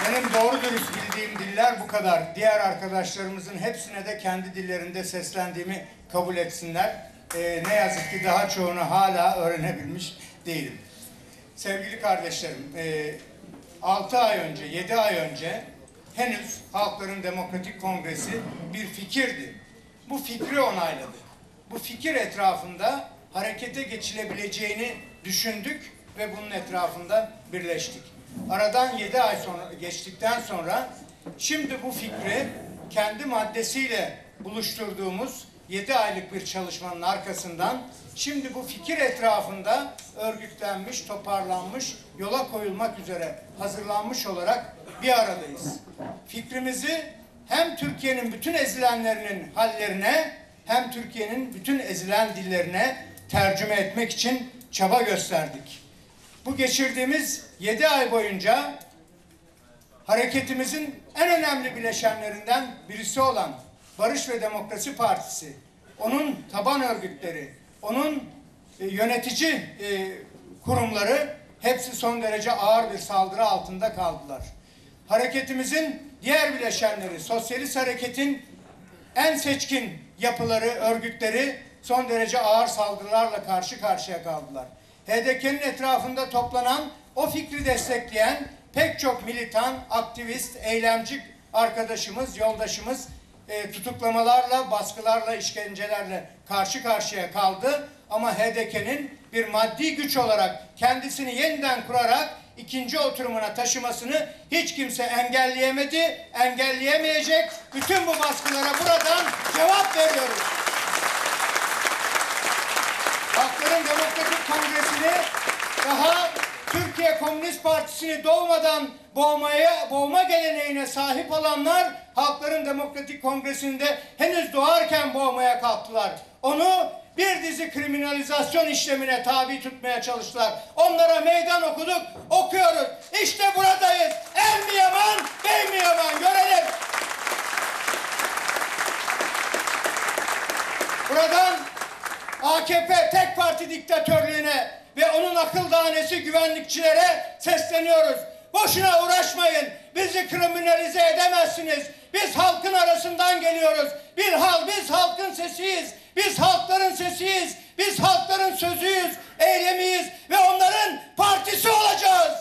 Benim doğru dürüst bildiğim diller bu kadar. Diğer arkadaşlarımızın hepsine de kendi dillerinde seslendiğimi kabul etsinler. Ne yazık ki daha çoğunu hala öğrenebilmiş değilim. Sevgili kardeşlerim, 6 ay önce, 7 ay önce henüz Halkların Demokratik Kongresi bir fikirdi. Bu fikri onayladı. Bu fikir etrafında harekete geçilebileceğini düşündük ve bunun etrafında birleştik. Aradan 7 ay sonra geçtikten sonra şimdi bu fikri kendi maddesiyle buluşturduğumuz 7 aylık bir çalışmanın arkasından şimdi bu fikir etrafında örgütlenmiş, toparlanmış, yola koyulmak üzere hazırlanmış olarak bir aradayız. Fikrimizi hem Türkiye'nin bütün ezilenlerinin hallerine hem Türkiye'nin bütün ezilen dillerine tercüme etmek için çaba gösterdik. Bu geçirdiğimiz 7 ay boyunca hareketimizin en önemli bileşenlerinden birisi olan Barış ve Demokrasi Partisi, onun taban örgütleri, onun yönetici kurumları hepsi son derece ağır bir saldırı altında kaldılar. Hareketimizin diğer bileşenleri, sosyalist hareketin en seçkin yapıları, örgütleri son derece ağır saldırılarla karşı karşıya kaldılar. HDP'nin etrafında toplanan, o fikri destekleyen pek çok militan, aktivist, eylemci arkadaşımız, yoldaşımız tutuklamalarla, baskılarla, işkencelerle karşı karşıya kaldı. Ama HDP'nin bir maddi güç olarak kendisini yeniden kurarak ikinci oturumuna taşımasını hiç kimse engelleyemedi, engelleyemeyecek. Bütün bu baskılara buradan cevap veriyoruz. Halkların Demokratik Kongresi'ni daha Türkiye Komünist Partisi'ni doğmadan boğma geleneğine sahip olanlar Halkların Demokratik Kongresi'nde henüz doğarken boğmaya kalktılar. Onu bir dizi kriminalizasyon işlemine tabi tutmaya çalıştılar. Onlara meydan okuduk, okuyoruz. İşte buradayız. El mi yaman, bey mi yaman görelim. Buradan AKP tek parti diktatörlüğüne ve onun akıl danesi güvenlikçilere sesleniyoruz. Boşuna uğraşmayın. Bizi kriminalize edemezsiniz. Biz halkın arasından geliyoruz. Biz halkın sesiyiz. Biz halkların sesiyiz. Biz halkların sözüyüz, eylemiyiz ve onların partisi olacağız.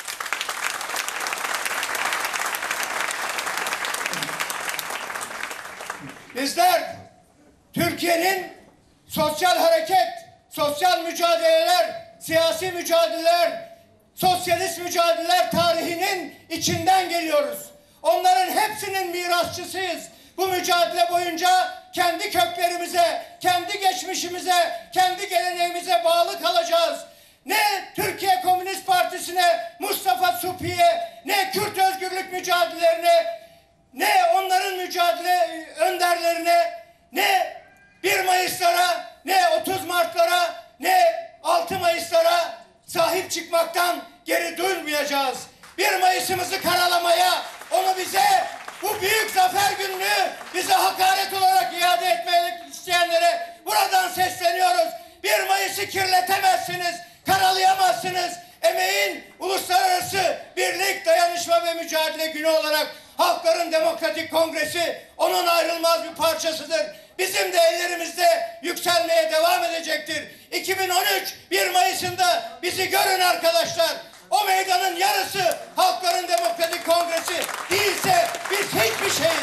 Bizler Türkiye'nin sosyal hareket, sosyal mücadeleler, siyasi mücadeleler, sosyalist mücadeleler tarihinin içinden geliyoruz. Onların hepsinin mirasçısıyız. Bu mücadele boyunca kendi köklerimize, kendi geçmişimize, kendi geleneğimize bağlı kalacağız. Ne Türkiye Komünist Partisi'ne, Mustafa Suphi'ye, ne Kürt özgürlük mücadelelerine, ne onların mücadele önderlerine, ne 1 Mayıs'lara, ne 30 Mart'lara, ne 6 Mayıs'lara sahip çıkmaktan geri durmayacağız. 1 Mayıs'ımızı karalamaya, onu bize, bu büyük zafer gününü bize hakaret olarak iade etmek isteyenlere buradan sesleniyoruz. 1 Mayıs'ı kirletemezsiniz, karalayamazsınız. Emeğin uluslararası birlik, dayanışma ve mücadele günü olarak Halkların Demokratik Kongresi onun ayrılmaz bir parçasıdır. Bizim de ellerimizde yükselmeye devam edecektir. 2013 1 Mayıs'ında bizi görün arkadaşlar. O meydanın yarısı Halkların Demokratik Kongresi değilse biz hiçbir şeyiz.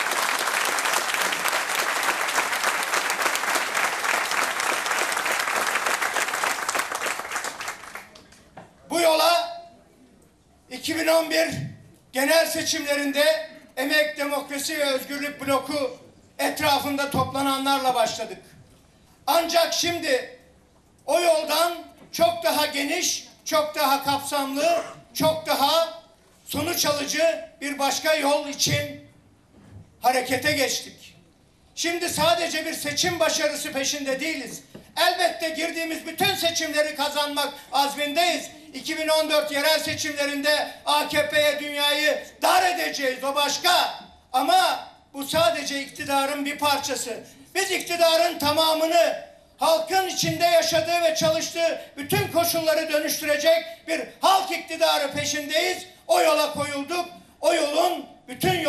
Bu yola 2011 genel seçimlerinde Emek, Demokrasi ve Özgürlük bloku etrafında toplananlarla başladık. Ancak şimdi o yoldan çok daha geniş, çok daha kapsamlı, çok daha sonuç alıcı bir başka yol için harekete geçtik. Şimdi sadece bir seçim başarısı peşinde değiliz. Elbette girdiğimiz bütün seçimleri kazanmak azmindeyiz. 2014 yerel seçimlerinde AKP'ye dünyayı dar edeceğiz, o başka. Ama bu sadece iktidarın bir parçası. Biz iktidarın tamamını, halkın içinde yaşadığı ve çalıştığı bütün koşulları dönüştürecek bir halk iktidarı peşindeyiz. O yola koyulduk.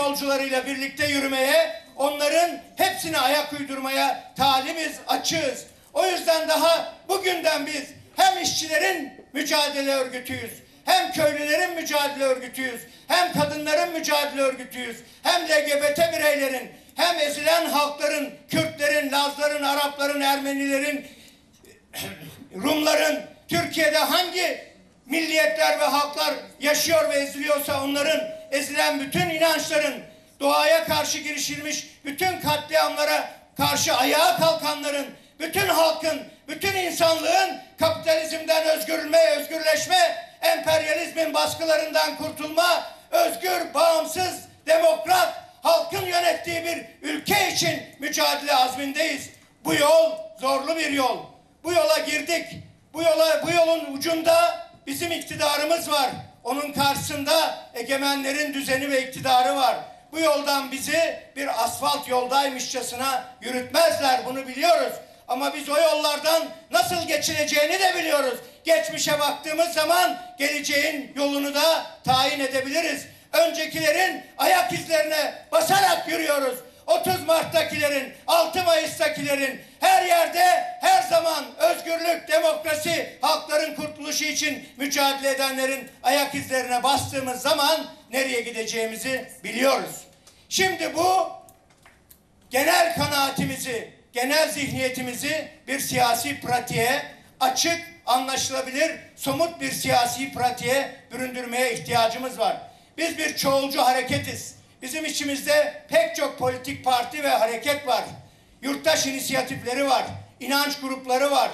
yolcularıyla birlikte yürümeye, onların hepsine ayak uydurmaya talibiz, açığız. O yüzden daha bugünden biz hem işçilerin mücadele örgütüyüz, hem köylülerin mücadele örgütüyüz, hem kadınların mücadele örgütüyüz, hem LGBT bireylerin, hem ezilen halkların, Kürtlerin, Lazların, Arapların, Ermenilerin, Rumların, Türkiye'de hangi milliyetler ve halklar yaşıyor ve eziliyorsa onların, ezilen bütün inançların, doğaya karşı girişilmiş bütün katliamlara karşı ayağa kalkanların, bütün halkın, bütün insanlığın kapitalizmden özgürleşme, emperyalizmin baskılarından kurtulma, özgür, bağımsız, demokrat, halkın yönettiği bir ülke için mücadele azmindeyiz. Bu yol zorlu bir yol. Bu yola girdik. Bu yolun ucunda bizim iktidarımız var. Onun karşısında egemenlerin düzeni ve iktidarı var. Bu yoldan bizi bir asfalt yoldaymışçasına yürütmezler, bunu biliyoruz. Ama biz o yollardan nasıl geçileceğini de biliyoruz. Geçmişe baktığımız zaman geleceğin yolunu da tayin edebiliriz. Öncekilerin ayak izlerine basarak yürüyoruz. 30 Mart'takilerin, 6 Mayıs'takilerin, her yerde, her zaman özgürlük, demokrasi, halkların kurtuluşu için mücadele edenlerin ayak izlerine bastığımız zaman nereye gideceğimizi biliyoruz. Şimdi bu genel kanaatimizi, genel zihniyetimizi bir siyasi pratiğe, açık, anlaşılabilir, somut bir siyasi pratiğe büründürmeye ihtiyacımız var. Biz bir çoğulcu hareketiz. Bizim içimizde pek çok politik parti ve hareket var. Yurttaş inisiyatifleri var. İnanç grupları var.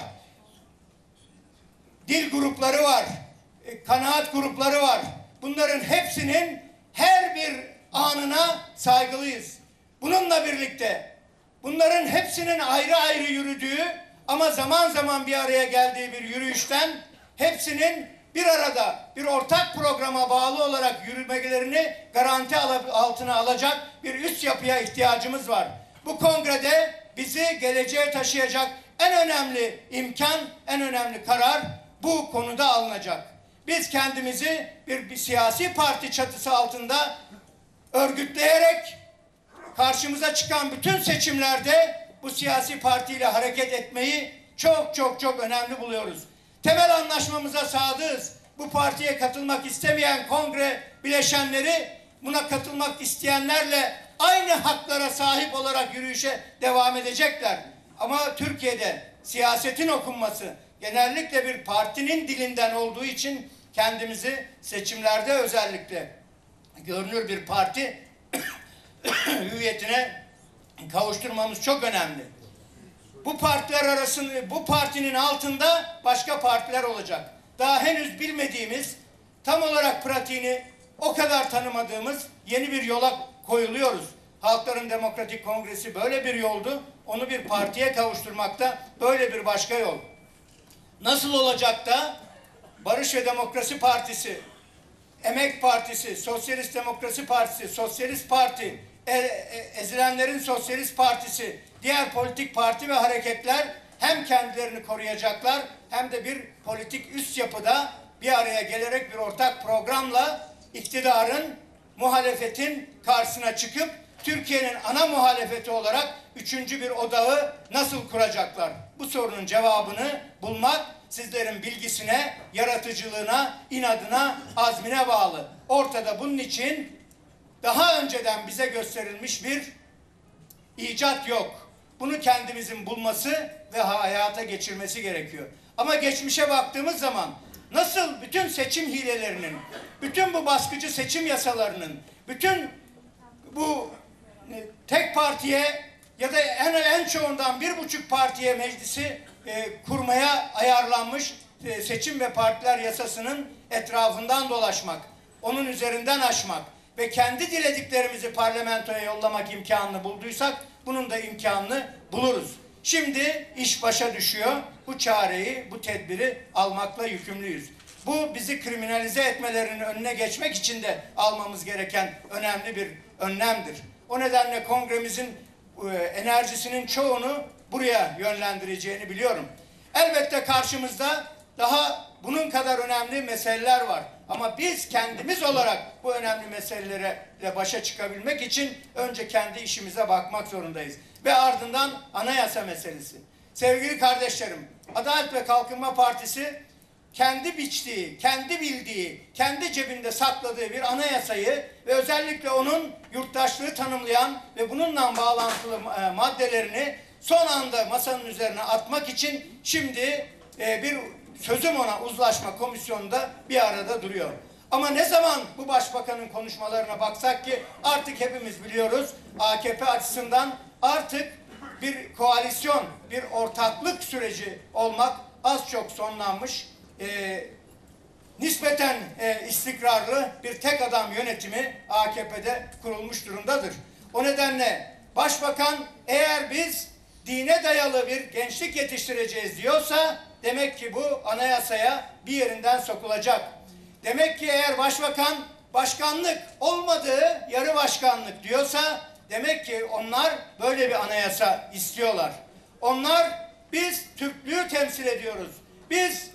Dil grupları var. Kanaat grupları var. Bunların hepsinin her bir anına saygılıyız. Bununla birlikte bunların hepsinin ayrı ayrı yürüdüğü ama zaman zaman bir araya geldiği bir yürüyüşten hepsinin bir arada bir ortak programa bağlı olarak yürümelerini garanti altına alacak bir üst yapıya ihtiyacımız var. Bu kongrede bizi geleceğe taşıyacak en önemli imkan, en önemli karar bu konuda alınacak. Biz kendimizi bir siyasi parti çatısı altında örgütleyerek karşımıza çıkan bütün seçimlerde bu siyasi partiyle hareket etmeyi çok önemli buluyoruz. Temel anlaşmamıza sadığız. Bu partiye katılmak istemeyen kongre bileşenleri buna katılmak isteyenlerle aynı haklara sahip olarak yürüyüşe devam edecekler. Ama Türkiye'de siyasetin okunması genellikle bir partinin dilinden olduğu için kendimizi seçimlerde özellikle görünür bir parti hüviyetine kavuşturmamız çok önemli. Bu partiler arasında, bu partinin altında başka partiler olacak. Daha henüz bilmediğimiz, tam olarak pratiğini o kadar tanımadığımız yeni bir yola koyuluyoruz. Halkların Demokratik Kongresi böyle bir yoldu. Onu bir partiye kavuşturmakta böyle bir başka yol. Nasıl olacak da Barış ve Demokrasi Partisi, Emek Partisi, Sosyalist Demokrasi Partisi, Sosyalist Parti, ezilenlerin Sosyalist Partisi, diğer politik parti ve hareketler hem kendilerini koruyacaklar hem de bir politik üst yapıda bir araya gelerek bir ortak programla iktidarın, muhalefetin karşısına çıkıp Türkiye'nin ana muhalefeti olarak üçüncü bir odağı nasıl kuracaklar? Bu sorunun cevabını bulmak sizlerin bilgisine, yaratıcılığına, inadına, azmine bağlı. Ortada bunun için daha önceden bize gösterilmiş bir icat yok. Bunu kendimizin bulması ve hayata geçirmesi gerekiyor. Ama geçmişe baktığımız zaman nasıl bütün seçim hilelerinin, bütün bu baskıcı seçim yasalarının, bütün bu tek partiye ya da en çoğundan 1,5 partiye meclisi kurmaya ayarlanmış seçim ve partiler yasasının etrafından dolaşmak, onun üzerinden aşmak ve kendi dilediklerimizi parlamentoya yollamak imkanını bulduysak bunun da imkanını buluruz. Şimdi iş başa düşüyor. Bu çareyi, bu tedbiri almakla yükümlüyüz. Bu bizi kriminalize etmelerinin önüne geçmek için de almamız gereken önemli bir önlemdir. O nedenle kongremizin enerjisinin çoğunu buraya yönlendireceğini biliyorum. Elbette karşımızda daha bunun kadar önemli meseleler var. Ama biz kendimiz olarak bu önemli meselelerle başa çıkabilmek için önce kendi işimize bakmak zorundayız. Ve ardından anayasa meselesi. Sevgili kardeşlerim, Adalet ve Kalkınma Partisi kendi biçtiği, kendi bildiği, kendi cebinde sakladığı bir anayasayı ve özellikle onun yurttaşlığı tanımlayan ve bununla bağlantılı maddelerini son anda masanın üzerine atmak için şimdi bir sözüm ona uzlaşma komisyonunda bir arada duruyor. Ama ne zaman bu başbakanın konuşmalarına baksak ki artık hepimiz biliyoruz, AKP açısından artık bir koalisyon, bir ortaklık süreci olmak az çok sonlanmış, nispeten istikrarlı bir tek adam yönetimi AKP'de kurulmuş durumdadır. O nedenle başbakan eğer biz dine dayalı bir gençlik yetiştireceğiz diyorsa demek ki bu anayasaya bir yerinden sokulacak. Demek ki eğer başbakan başkanlık olmadığı yarı başkanlık diyorsa demek ki onlar böyle bir anayasa istiyorlar. Onlar biz Türklüğü temsil ediyoruz. Biz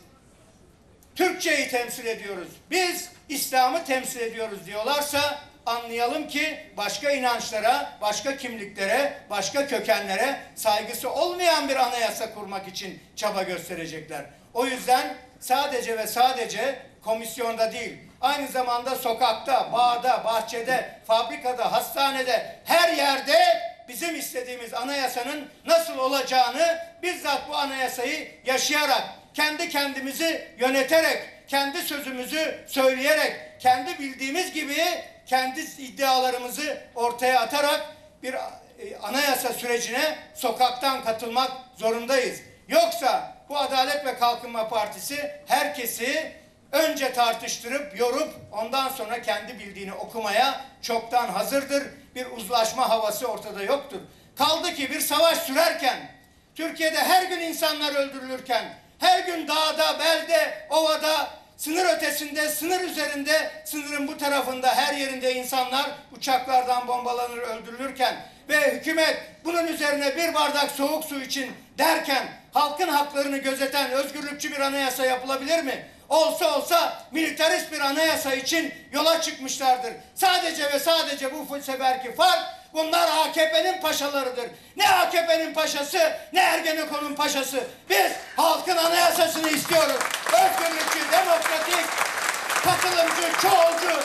Türkçeyi temsil ediyoruz. Biz İslam'ı temsil ediyoruz diyorlarsa anlayalım ki başka inançlara, başka kimliklere, başka kökenlere saygısı olmayan bir anayasa kurmak için çaba gösterecekler. O yüzden sadece ve sadece komisyonda değil, aynı zamanda sokakta, bağda, bahçede, fabrikada, hastanede, her yerde bizim istediğimiz anayasanın nasıl olacağını bizzat bu anayasayı yaşayarak, kendi kendimizi yöneterek, kendi sözümüzü söyleyerek, kendi bildiğimiz gibi kendi iddialarımızı ortaya atarak bir anayasa sürecine sokaktan katılmak zorundayız. Yoksa bu Adalet ve Kalkınma Partisi herkesi önce tartıştırıp, yorup ondan sonra kendi bildiğini okumaya çoktan hazırdır. Bir uzlaşma havası ortada yoktur. Kaldı ki bir savaş sürerken, Türkiye'de her gün insanlar öldürülürken, her gün dağda, belde, ovada, sınır ötesinde, sınır üzerinde, sınırın bu tarafında her yerinde insanlar uçaklardan bombalanır, öldürülürken ve hükümet bunun üzerine bir bardak soğuk su için derken halkın haklarını gözeten özgürlükçü bir anayasa yapılabilir mi? Olsa olsa militarist bir anayasa için yola çıkmışlardır. Sadece ve sadece bu seferki fark bunlar AKP'nin paşalarıdır. Ne AKP'nin paşası ne Ergenekon'un paşası. Biz halkın anayasasını istiyoruz. Özgürlükçü, demokratik, katılımcı, çoğulcu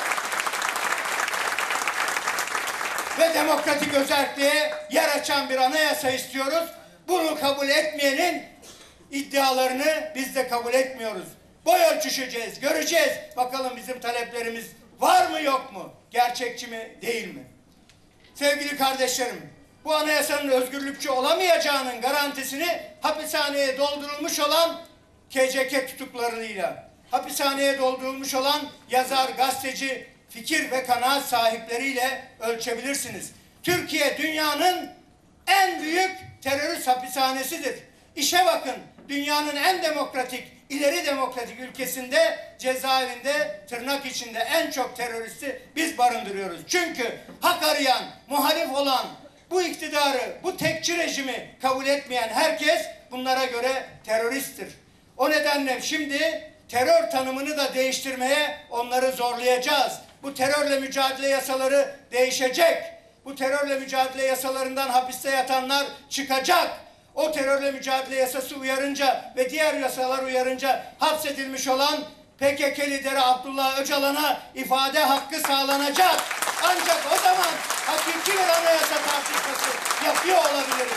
ve demokratik özelliğe yer açan bir anayasa istiyoruz. Bunu kabul etmeyenin iddialarını biz de kabul etmiyoruz. Boy ölçüşeceğiz, göreceğiz. Bakalım bizim taleplerimiz var mı yok mu? Gerçekçi mi değil mi? Sevgili kardeşlerim, bu anayasanın özgürlükçü olamayacağının garantisini hapishaneye doldurulmuş olan KCK tutuklarıyla, hapishaneye doldurulmuş olan yazar, gazeteci, fikir ve kanaat sahipleriyle ölçebilirsiniz. Türkiye dünyanın en büyük terörist hapishanesidir. İşe bakın, dünyanın en demokratik, ileri demokratik ülkesinde, cezaevinde tırnak içinde en çok teröristi biz barındırıyoruz. Çünkü hak arayan, muhalif olan, bu iktidarı, bu tekçi rejimi kabul etmeyen herkes bunlara göre teröristtir. O nedenle şimdi terör tanımını da değiştirmeye onları zorlayacağız. Bu terörle mücadele yasaları değişecek. Bu terörle mücadele yasalarından hapiste yatanlar çıkacak. O terörle mücadele yasası uyarınca ve diğer yasalar uyarınca hapsedilmiş olan PKK lideri Abdullah Öcalan'a ifade hakkı sağlanacak. Ancak o zaman hakiki bir anayasa tartışması yapıyor olabiliriz.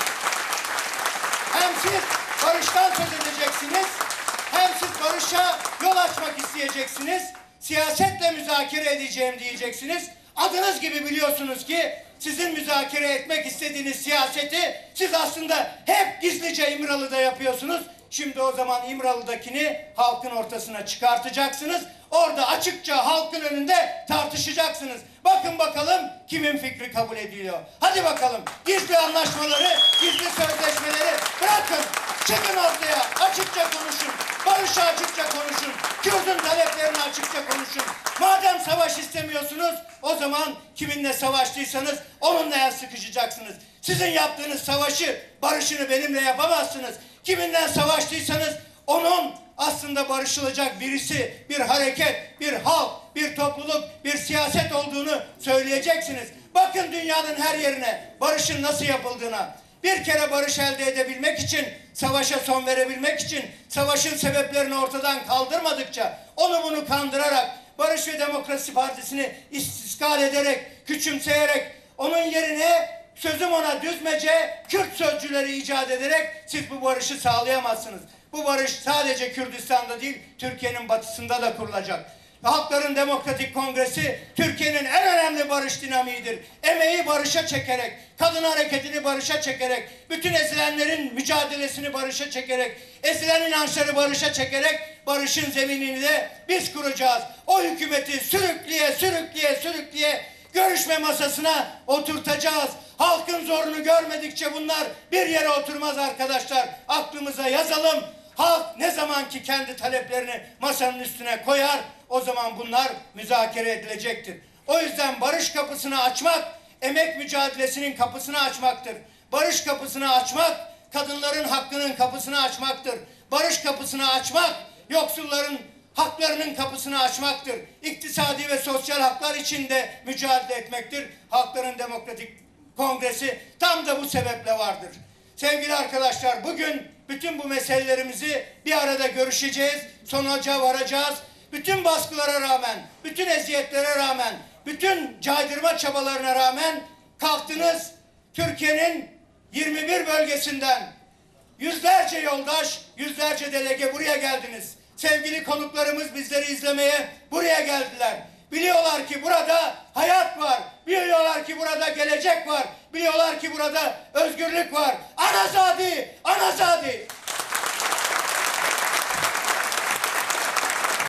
Hem siz barıştan söz edeceksiniz, hem siz barışa yol açmak isteyeceksiniz, siyasetle müzakere edeceğim diyeceksiniz. Adınız gibi biliyorsunuz ki sizin müzakere etmek istediğiniz siyaseti siz aslında hep gizlice İmralı'da yapıyorsunuz. Şimdi o zaman İmralı'dakini halkın ortasına çıkartacaksınız. Orada açıkça halkın önünde tartışacaksınız. Bakın bakalım kimin fikri kabul ediliyor. Hadi bakalım gizli anlaşmaları, gizli sözleşmeleri bırakın. Çıkın ortaya, açıkça konuşun. Barışı açıkça konuşun. Kürt'ün taleplerini açıkça konuşun. Madem savaş istemiyorsunuz, o zaman kiminle savaştıysanız onunla el sıkışacaksınız. Sizin yaptığınız savaşı, barışını benimle yapamazsınız. Kiminle savaştıysanız onun aslında barışılacak birisi, bir hareket, bir halk, bir topluluk, bir siyaset olduğunu söyleyeceksiniz. Bakın dünyanın her yerine barışın nasıl yapıldığına. Bir kere barış elde edebilmek için, savaşa son verebilmek için, savaşın sebeplerini ortadan kaldırmadıkça, onu bunu kandırarak, Barış ve Demokrasi Partisi'ni istiskal ederek, küçümseyerek, onun yerine sözüm ona düzmece Kürt sözcüleri icat ederek siz bu barışı sağlayamazsınız. Bu barış sadece Kürdistan'da değil, Türkiye'nin batısında da kurulacak. Halkların Demokratik Kongresi Türkiye'nin en önemli barış dinamiğidir. Emeği barışa çekerek, kadın hareketini barışa çekerek, bütün ezilenlerin mücadelesini barışa çekerek, ezilen inançları barışa çekerek barışın zeminini de biz kuracağız. O hükümeti sürükleye görüşme masasına oturtacağız. Halkın zorunu görmedikçe bunlar bir yere oturmaz arkadaşlar. Aklımıza yazalım. Halk ne zaman ki kendi taleplerini masanın üstüne koyar, o zaman bunlar müzakere edilecektir. O yüzden barış kapısını açmak, emek mücadelesinin kapısını açmaktır. Barış kapısını açmak, kadınların hakkının kapısını açmaktır. Barış kapısını açmak, yoksulların haklarının kapısını açmaktır. İktisadi ve sosyal haklar için de mücadele etmektir. Halkların Demokratik Kongresi tam da bu sebeple vardır. Sevgili arkadaşlar, bugün bütün bu meselelerimizi bir arada görüşeceğiz, sonuca varacağız. Bütün baskılara rağmen, bütün eziyetlere rağmen, bütün caydırma çabalarına rağmen kalktınız. Türkiye'nin 21 bölgesinden yüzlerce yoldaş, yüzlerce delege buraya geldiniz. Sevgili konuklarımız bizleri izlemeye buraya geldiler. Biliyorlar ki burada hayat var. Biliyorlar ki burada gelecek var. Biliyorlar ki burada özgürlük var. Anazadi! Anazadi!